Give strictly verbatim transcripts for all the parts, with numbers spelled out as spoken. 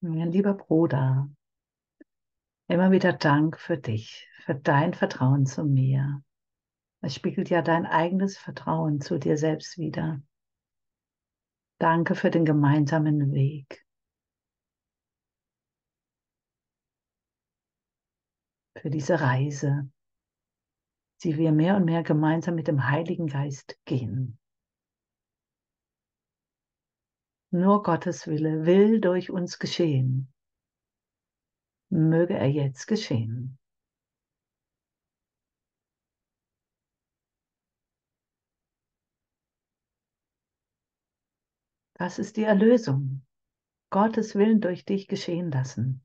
Mein lieber Bruder, immer wieder Dank für dich, für dein Vertrauen zu mir. Es spiegelt ja dein eigenes Vertrauen zu dir selbst wider. Danke für den gemeinsamen Weg, für diese Reise, die wir mehr und mehr gemeinsam mit dem Heiligen Geist gehen. Nur Gottes Wille will durch uns geschehen. Möge er jetzt geschehen. Das ist die Erlösung. Gottes Willen durch dich geschehen lassen.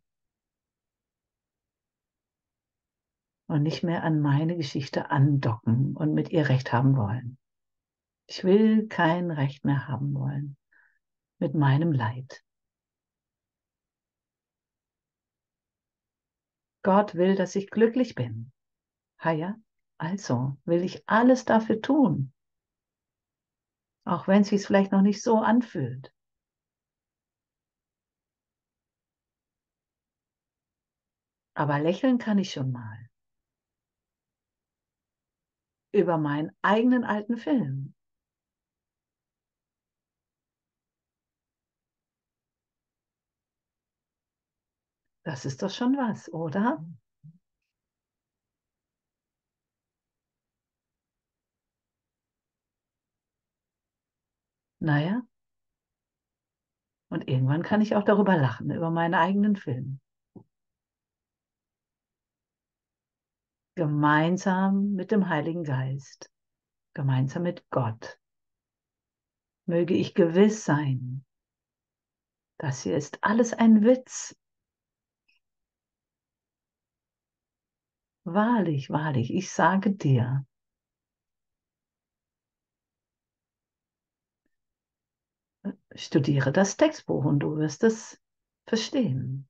Und nicht mehr an meine Geschichte andocken und mit ihr Recht haben wollen. Ich will kein Recht mehr haben wollen mit meinem Leid. Gott will, dass ich glücklich bin. Ha ja, also will ich alles dafür tun, auch wenn es sich vielleicht noch nicht so anfühlt. Aber lächeln kann ich schon mal über meinen eigenen alten Film. Das ist doch schon was, oder? Naja, und irgendwann kann ich auch darüber lachen, über meinen eigenen Film. Gemeinsam mit dem Heiligen Geist, gemeinsam mit Gott. Möge ich gewiss sein, das hier ist alles ein Witz. Wahrlich, wahrlich, ich sage dir, studiere das Textbuch und du wirst es verstehen.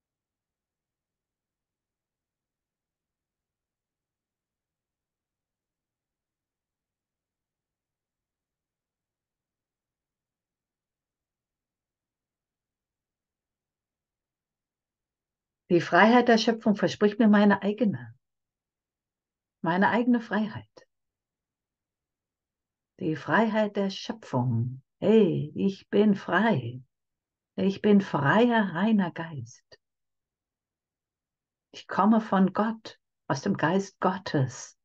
Die Freiheit der Schöpfung verspricht mir meine eigene, meine eigene Freiheit. Die Freiheit der Schöpfung. Hey, ich bin frei. Ich bin freier, reiner Geist. Ich komme von Gott, aus dem Geist Gottes,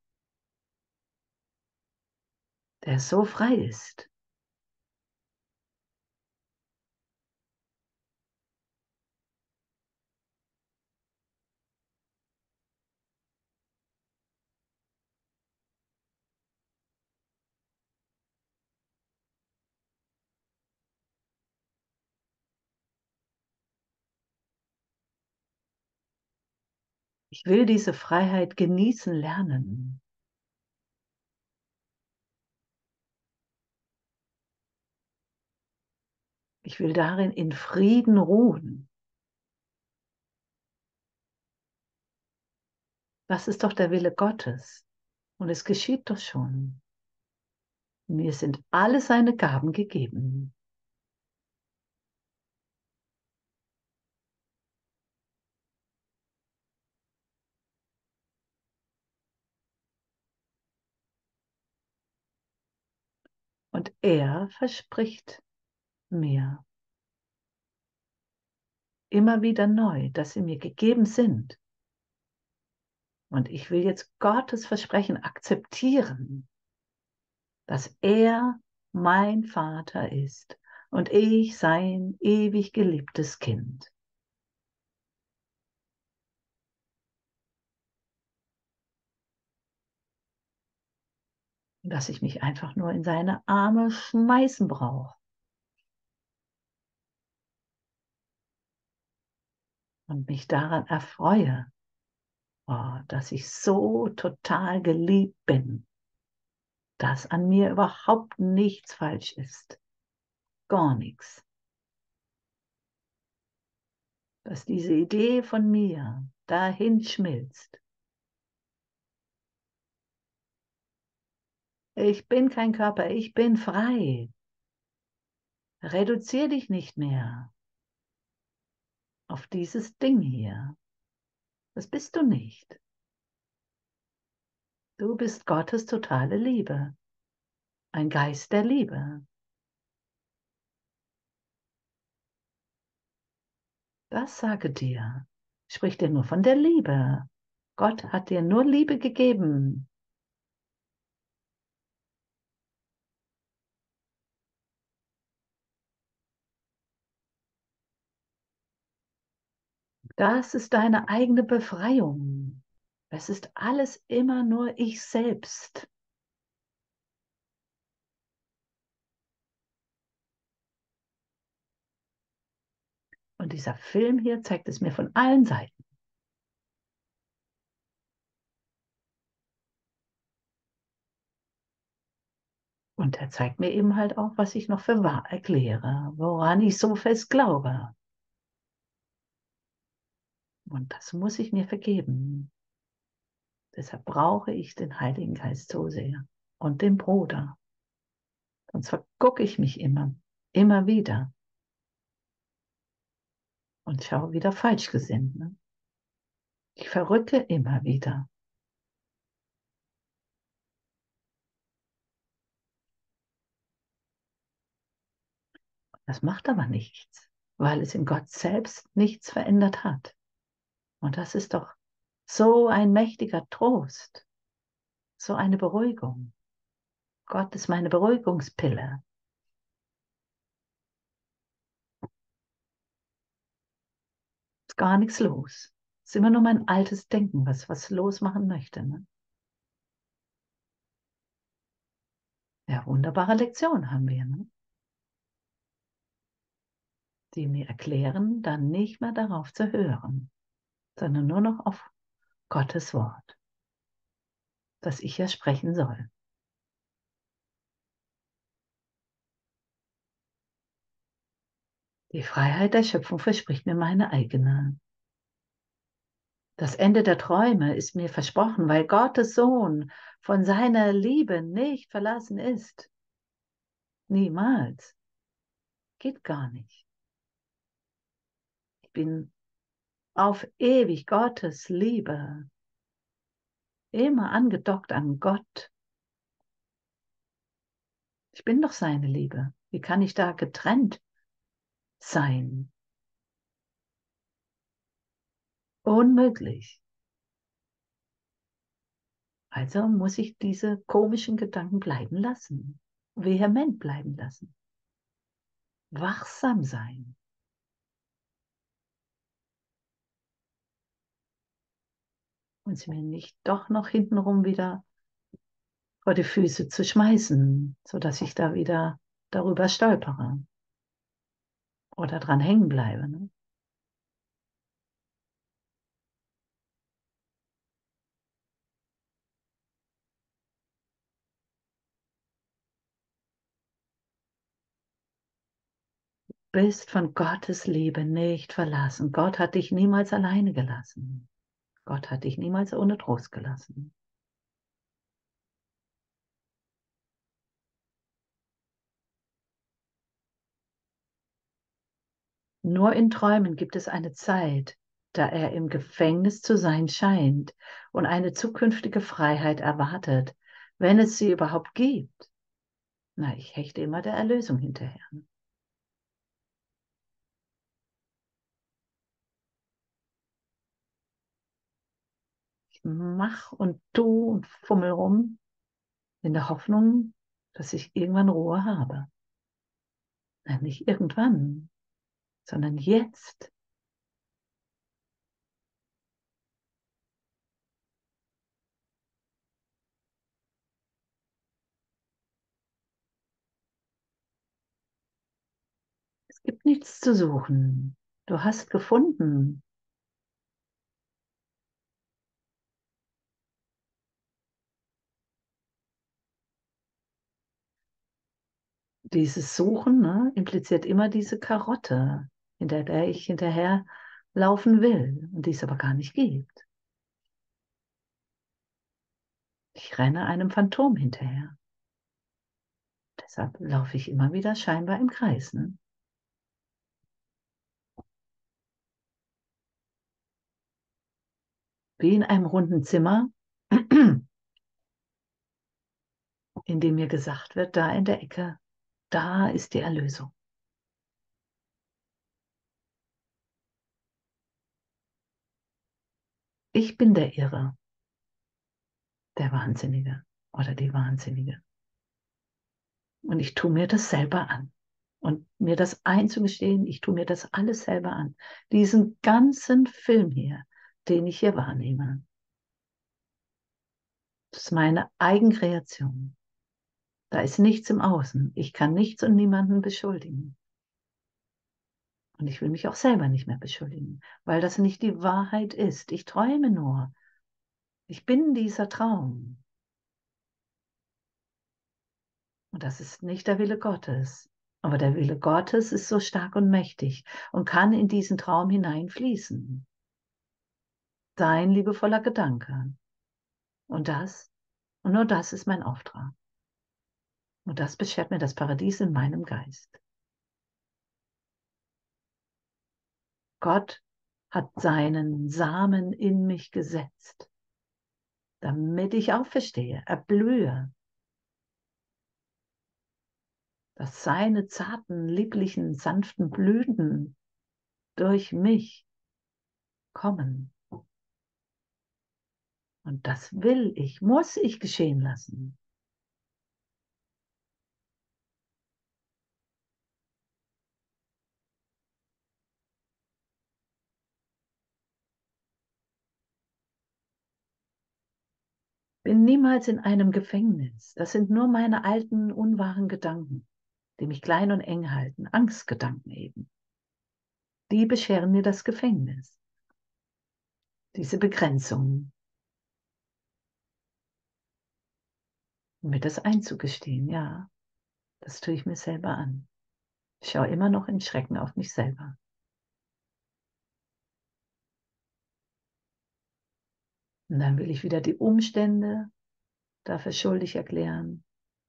der so frei ist. Ich will diese Freiheit genießen lernen. Ich will darin in Frieden ruhen. Das ist doch der Wille Gottes. Und es geschieht doch schon. Mir sind alle seine Gaben gegeben. Und er verspricht mir immer wieder neu, dass sie mir gegeben sind. Und ich will jetzt Gottes Versprechen akzeptieren, dass er mein Vater ist und ich sein ewig geliebtes Kind. Dass ich mich einfach nur in seine Arme schmeißen brauche und mich daran erfreue, oh, dass ich so total geliebt bin, dass an mir überhaupt nichts falsch ist, gar nichts. Dass diese Idee von mir dahin schmilzt. Ich bin kein Körper, ich bin frei. Reduzier dich nicht mehr. auf dieses Ding hier. Das bist du nicht. Du bist Gottes totale Liebe, ein Geist der Liebe. Das sage dir. Sprich dir nur von der Liebe. Gott hat dir nur Liebe gegeben. Das ist deine eigene Befreiung. Es ist alles immer nur ich selbst. Und dieser Film hier zeigt es mir von allen Seiten. Und er zeigt mir eben halt auch, was ich noch für wahr erkläre, woran ich so fest glaube. Und das muss ich mir vergeben. Deshalb brauche ich den Heiligen Geist so sehr und den Bruder. Sonst vergucke ich mich immer, immer wieder und schaue wieder falsch gesinnt. Ne? Ich verrücke immer wieder. Das macht aber nichts, weil es in Gott selbst nichts verändert hat. Und das ist doch so ein mächtiger Trost, so eine Beruhigung. Gott ist meine Beruhigungspille. Ist gar nichts los. Ist immer nur mein altes Denken, was was losmachen möchte. Ne? Ja, wunderbare Lektion haben wir, ne? Die mir erklären, dann nicht mehr darauf zu hören, sondern nur noch auf Gottes Wort, das ich ja sprechen soll. Die Freiheit der Schöpfung verspricht mir meine eigene. Das Ende der Träume ist mir versprochen, weil Gottes Sohn von seiner Liebe nicht verlassen ist. Niemals. Geht gar nicht. Ich bin auf ewig Gottes Liebe. Immer angedockt an Gott. Ich bin doch seine Liebe. Wie kann ich da getrennt sein? Unmöglich. Also muss ich diese komischen Gedanken bleiben lassen. Vehement bleiben lassen. Wachsam sein. Und sie mir nicht doch noch hintenrum wieder vor die Füße zu schmeißen, sodass ich da wieder darüber stolpere oder dran hängen bleibe. Ne? Bist von Gottes Liebe nicht verlassen. Gott hat dich niemals alleine gelassen. Gott hat dich niemals ohne Trost gelassen. Nur in Träumen gibt es eine Zeit, da er im Gefängnis zu sein scheint und eine zukünftige Freiheit erwartet, wenn es sie überhaupt gibt. Na, ich hechte immer der Erlösung hinterher. Ich mach und tu und fummel rum, in der Hoffnung, dass ich irgendwann Ruhe habe. Nein, nicht irgendwann, sondern jetzt. Es gibt nichts zu suchen. Du hast gefunden. Dieses Suchen, ne, impliziert immer diese Karotte, hinter der ich hinterher laufen will und die es aber gar nicht gibt. Ich renne einem Phantom hinterher. Deshalb laufe ich immer wieder scheinbar im Kreis. Ne? wie in einem runden Zimmer, in dem mir gesagt wird, da in der Ecke, da ist die Erlösung. Ich bin der Irre, der Wahnsinnige oder die Wahnsinnige. Und ich tue mir das selber an. Und mir das einzugestehen, ich tue mir das alles selber an. Diesen ganzen Film hier, den ich hier wahrnehme. Das ist meine Eigenkreation. Da ist nichts im Außen. Ich kann nichts und niemanden beschuldigen. Und ich will mich auch selber nicht mehr beschuldigen, weil das nicht die Wahrheit ist. Ich träume nur. Ich bin dieser Traum. Und das ist nicht der Wille Gottes. Aber der Wille Gottes ist so stark und mächtig und kann in diesen Traum hineinfließen. Dein liebevoller Gedanke. Und das, und nur das ist mein Auftrag. Und das beschert mir das Paradies in meinem Geist. Gott hat seinen Samen in mich gesetzt, damit ich auferstehe, erblühe, dass seine zarten, lieblichen, sanften Blüten durch mich kommen. Und das will ich, muss ich geschehen lassen. Bin niemals in einem Gefängnis. Das sind nur meine alten, unwahren Gedanken, die mich klein und eng halten. Angstgedanken eben. Die bescheren mir das Gefängnis. Diese Begrenzung. Um mir das einzugestehen, ja, das tue ich mir selber an. Ich schaue immer noch in Schrecken auf mich selber. Und dann will ich wieder die Umstände dafür schuldig erklären.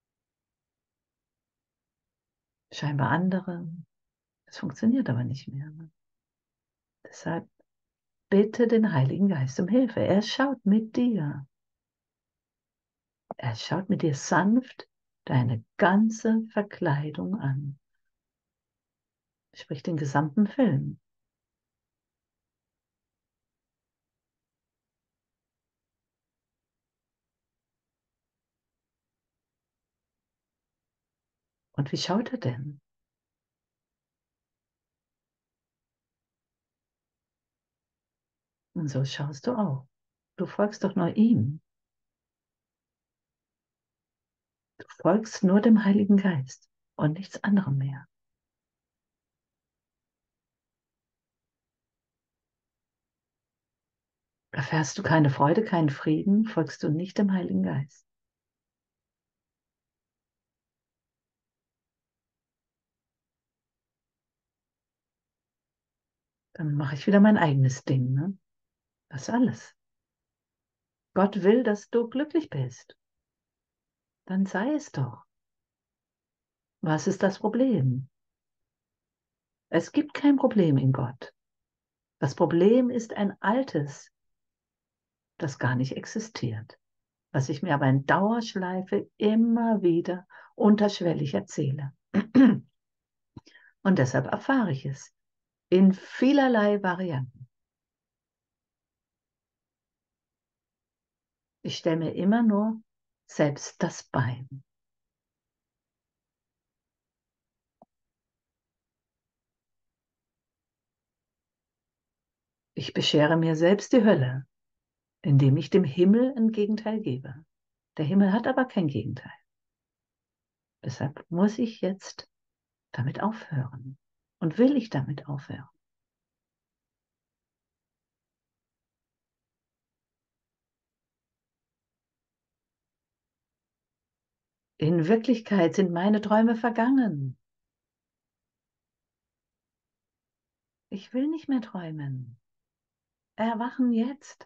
Scheinbar andere. Das funktioniert aber nicht mehr. Ne? Deshalb bitte den Heiligen Geist um Hilfe. Er schaut mit dir. Er schaut mit dir sanft deine ganze Verkleidung an. Sprich den gesamten Film. Und wie schaut er denn? Und so schaust du auch. Du folgst doch nur ihm. Du folgst nur dem Heiligen Geist und nichts anderem mehr. Erfährst du keine Freude, keinen Frieden, folgst du nicht dem Heiligen Geist. Dann mache ich wieder mein eigenes Ding. Ne? Das ist alles. Gott will, dass du glücklich bist. Dann sei es doch. Was ist das Problem? Es gibt kein Problem in Gott. Das Problem ist ein altes, das gar nicht existiert, was ich mir aber in Dauerschleife immer wieder unterschwellig erzähle. Und deshalb erfahre ich es in vielerlei Varianten. Ich stelle mir immer nur selbst das Bein. Ich beschere mir selbst die Hölle, indem ich dem Himmel ein Gegenteil gebe. Der Himmel hat aber kein Gegenteil. Deshalb muss ich jetzt damit aufhören. Und will ich damit aufhören? In Wirklichkeit sind meine Träume vergangen. Ich will nicht mehr träumen. Erwachen jetzt.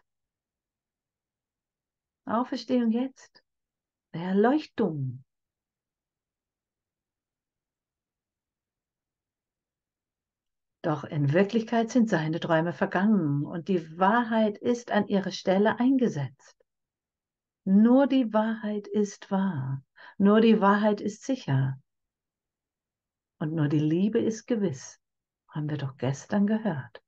Auferstehung jetzt. Erleuchtung. Doch in Wirklichkeit sind seine Träume vergangen und die Wahrheit ist an ihre Stelle eingesetzt. Nur die Wahrheit ist wahr, nur die Wahrheit ist sicher und nur die Liebe ist gewiss, haben wir doch gestern gehört.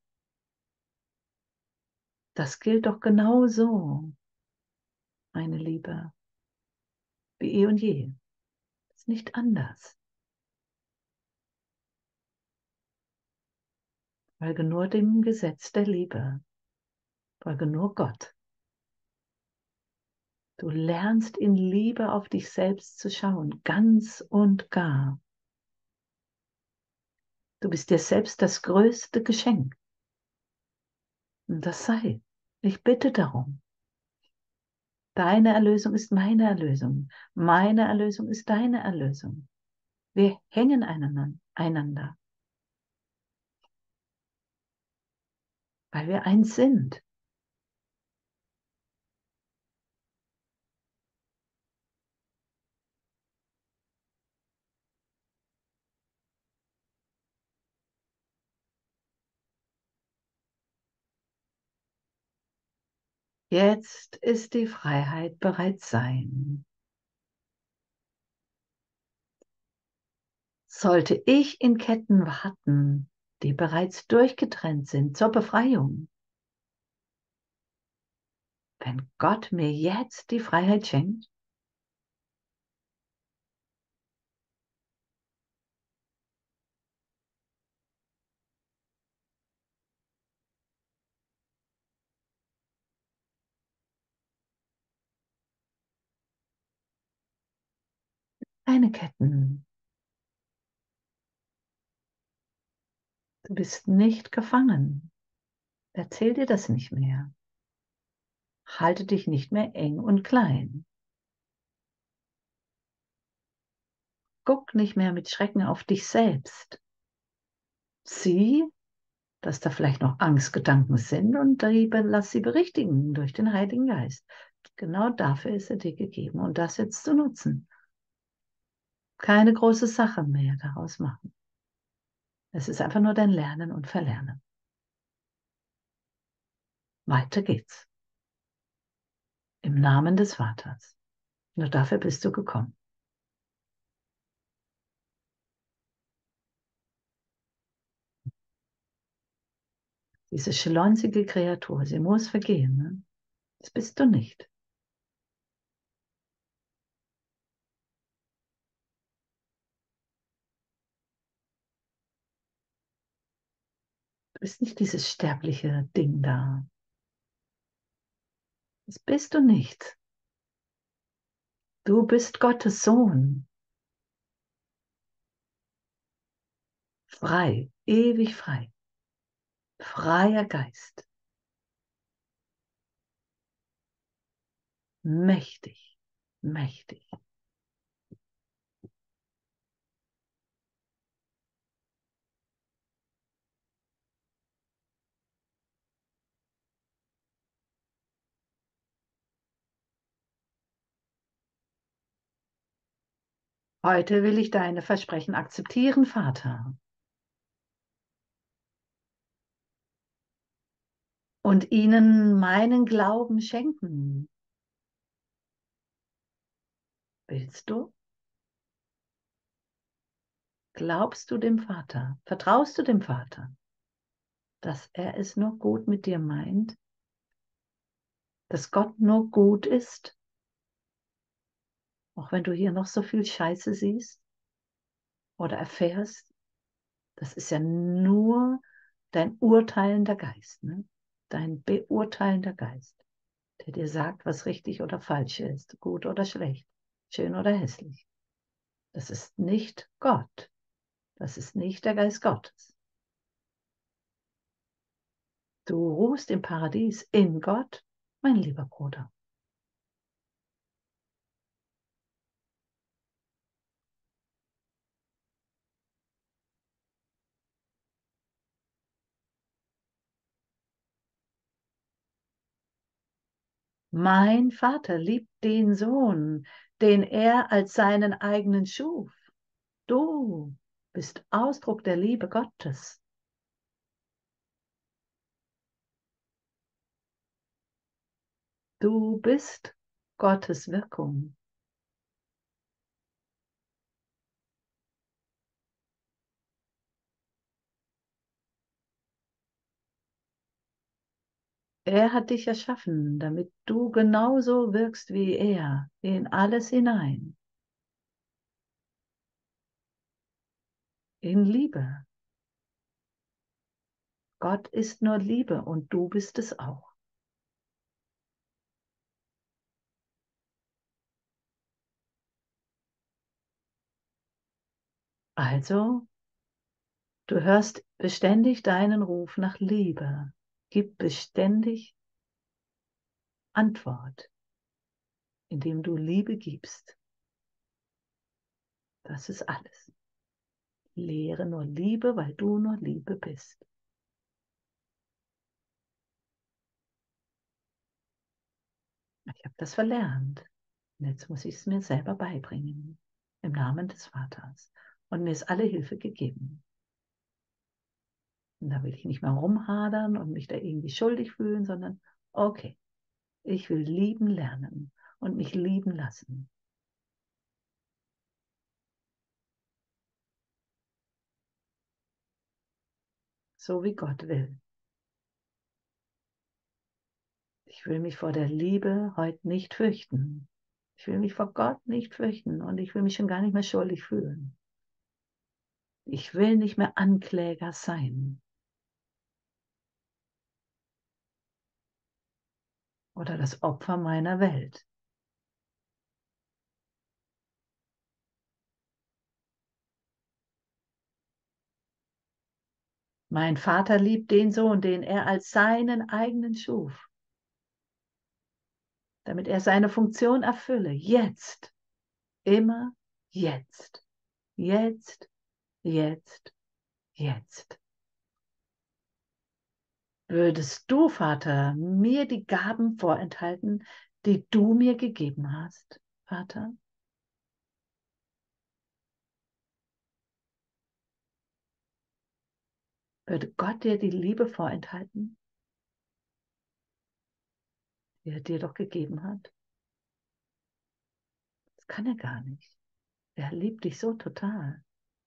Das gilt doch genauso, meine Liebe, wie eh und je. Das ist nicht anders. Folge nur dem Gesetz der Liebe. Folge nur Gott. Du lernst in Liebe auf dich selbst zu schauen, ganz und gar. Du bist dir selbst das größte Geschenk. Und das sei. Ich bitte darum. Deine Erlösung ist meine Erlösung. Meine Erlösung ist deine Erlösung. Wir hängen einander, weil wir eins sind. Jetzt ist die Freiheit bereits sein. Sollte ich in Ketten warten, die bereits durchgetrennt sind zur Befreiung, wenn Gott mir jetzt die Freiheit schenkt? Keine Ketten. Du bist nicht gefangen. Erzähl dir das nicht mehr. Halte dich nicht mehr eng und klein. Guck nicht mehr mit Schrecken auf dich selbst. Sieh, dass da vielleicht noch Angstgedanken sind und lass sie berichtigen durch den Heiligen Geist. Genau dafür ist er dir gegeben und das jetzt zu nutzen. Keine große Sache mehr daraus machen. Es ist einfach nur dein Lernen und Verlernen. Weiter geht's. Im Namen des Vaters. Nur dafür bist du gekommen. Diese schlonzige Kreatur, sie muss vergehen. Ne? Das bist du nicht. Du bist nicht dieses sterbliche Ding da. Das bist du nicht. Du bist Gottes Sohn. Frei, ewig frei. Freier Geist. Mächtig, mächtig. Heute will ich deine Versprechen akzeptieren, Vater. Und ihnen meinen Glauben schenken. Willst du? Glaubst du dem Vater? Vertraust du dem Vater, dass er es nur gut mit dir meint? Dass Gott nur gut ist? Auch wenn du hier noch so viel Scheiße siehst oder erfährst, das ist ja nur dein urteilender Geist, ne? Dein beurteilender Geist, der dir sagt, was richtig oder falsch ist, gut oder schlecht, schön oder hässlich. Das ist nicht Gott. Das ist nicht der Geist Gottes. Du ruhst im Paradies in Gott, mein lieber Bruder. Mein Vater liebt den Sohn, den er als seinen eigenen schuf. Du bist Ausdruck der Liebe Gottes. Du bist Gottes Wirkung. Er hat dich erschaffen, damit du genauso wirkst wie er, in alles hinein. In Liebe. Gott ist nur Liebe und du bist es auch. Also, du hörst beständig deinen Ruf nach Liebe. Gib beständig Antwort, indem du Liebe gibst. Das ist alles. Lehre nur Liebe, weil du nur Liebe bist. Ich habe das verlernt. Und jetzt muss ich es mir selber beibringen. Im Namen des Vaters. Und mir ist alle Hilfe gegeben. Und da will ich nicht mehr rumhadern und mich da irgendwie schuldig fühlen, sondern okay, ich will lieben lernen und mich lieben lassen. So wie Gott will. Ich will mich vor der Liebe heute nicht fürchten. Ich will mich vor Gott nicht fürchten und ich will mich schon gar nicht mehr schuldig fühlen. Ich will nicht mehr Ankläger sein. Oder das Opfer meiner Welt. Mein Vater liebt den Sohn, den er als seinen eigenen schuf, damit er seine Funktion erfülle. Jetzt, immer jetzt, jetzt, jetzt, jetzt. Würdest du, Vater, mir die Gaben vorenthalten, die du mir gegeben hast, Vater? Würde Gott dir die Liebe vorenthalten, die er dir doch gegeben hat? Das kann er gar nicht. Er liebt dich so total.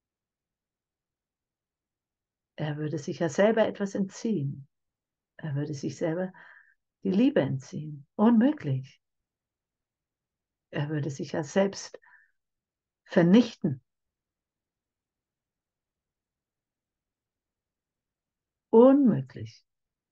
Er würde sich ja selber etwas entziehen. Er würde sich selber die Liebe entziehen. Unmöglich. Er würde sich ja selbst vernichten. Unmöglich.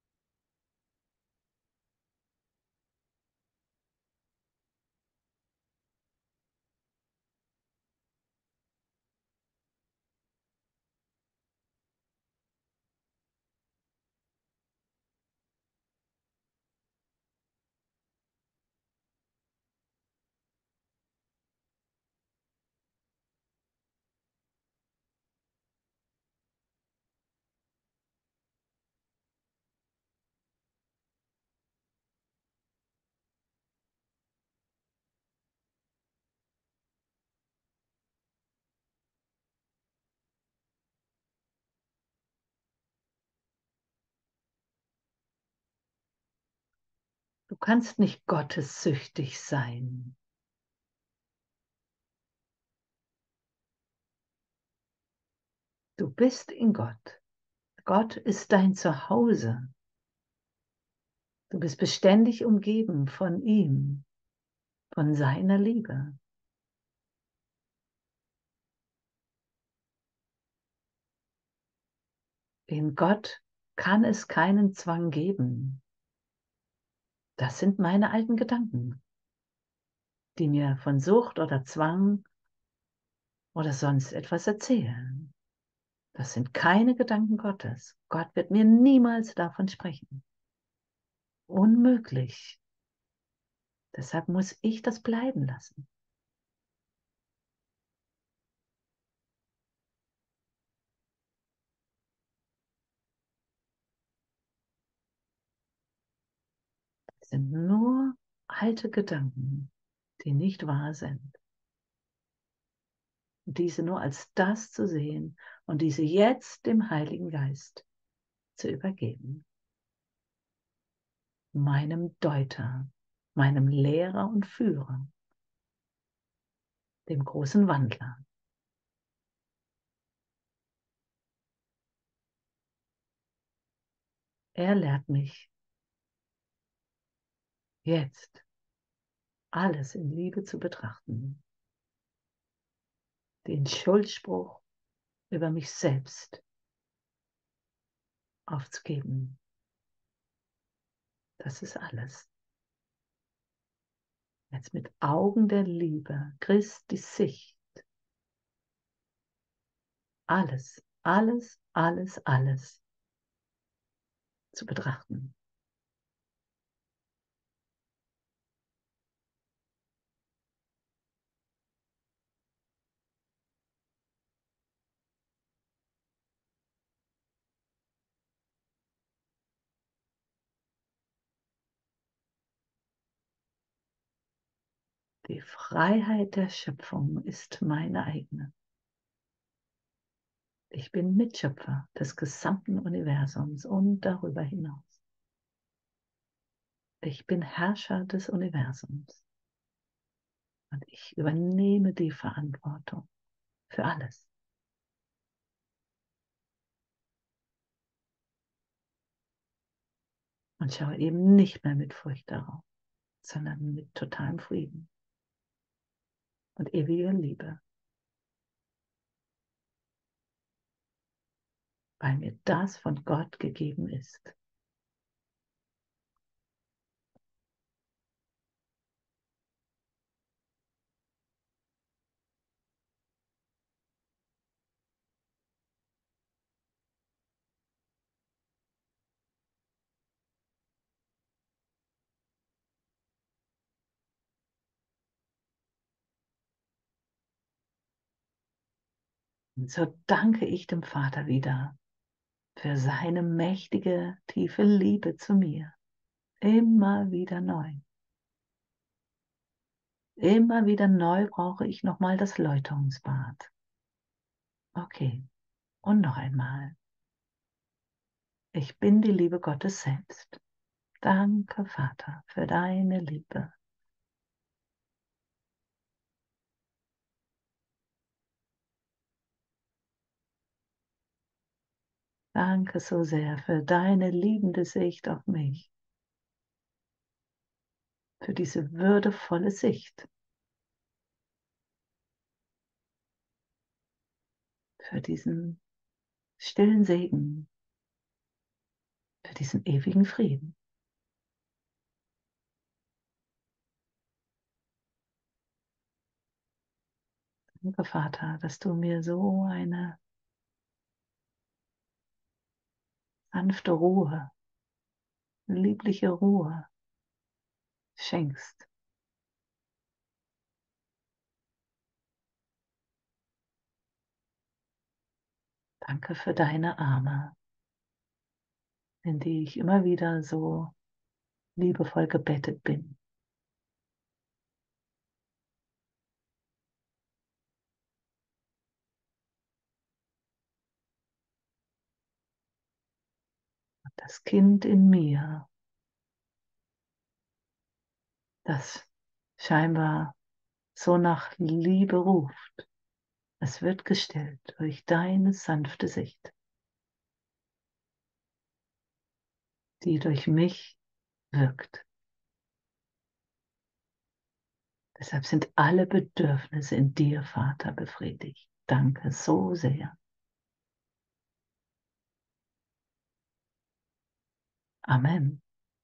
Du kannst nicht gottessüchtig sein. Du bist in Gott. Gott ist dein Zuhause. Du bist beständig umgeben von ihm, von seiner Liebe. In Gott kann es keinen Zwang geben. Das sind meine alten Gedanken, die mir von Sucht oder Zwang oder sonst etwas erzählen. Das sind keine Gedanken Gottes. Gott wird mir niemals davon sprechen. Unmöglich. Deshalb muss ich das bleiben lassen. Es sind nur alte Gedanken, die nicht wahr sind. Und diese nur als das zu sehen und diese jetzt dem Heiligen Geist zu übergeben. Meinem Deuter, meinem Lehrer und Führer, dem großen Wandler. Er lehrt mich jetzt alles in Liebe zu betrachten, den Schuldspruch über mich selbst aufzugeben. Das ist alles. Jetzt mit Augen der Liebe, Christi Sicht, alles, alles, alles, alles zu betrachten. Die Freiheit der Schöpfung ist meine eigene. Ich bin Mitschöpfer des gesamten Universums und darüber hinaus. Ich bin Herrscher des Universums. Und ich übernehme die Verantwortung für alles. Und schaue eben nicht mehr mit Furcht darauf, sondern mit totalem Frieden und ewiger Liebe. Weil mir das von Gott gegeben ist. Und so danke ich dem Vater wieder für seine mächtige, tiefe Liebe zu mir. Immer wieder neu. Immer wieder neu brauche ich nochmal das Läuterungsbad. Okay, und noch einmal. Ich bin die Liebe Gottes selbst. Danke, Vater, für deine Liebe. Danke so sehr für deine liebende Sicht auf mich. Für diese würdevolle Sicht. Für diesen stillen Segen. Für diesen ewigen Frieden. Danke, Vater, dass du mir so eine sanfte Ruhe, liebliche Ruhe schenkst. Danke für deine Arme, in die ich immer wieder so liebevoll gebettet bin. Und das Kind in mir, das scheinbar so nach Liebe ruft, es wird gestillt durch deine sanfte Sicht, die durch mich wirkt. Deshalb sind alle Bedürfnisse in dir, Vater, befriedigt. Danke so sehr. Amen.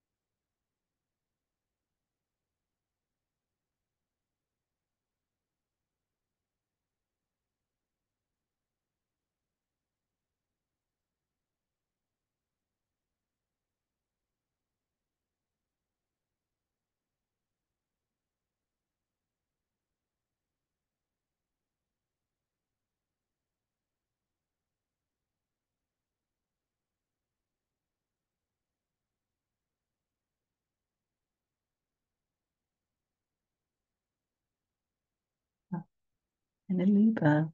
Meine Liebe,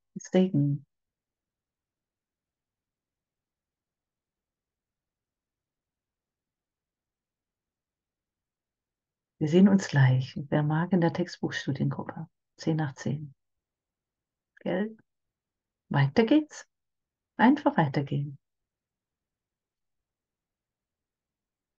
Segen. Wir sehen uns gleich. Wer mag, in der Textbuchstudiengruppe. zehn nach zehn. Gell? Weiter geht's. Einfach weitergehen.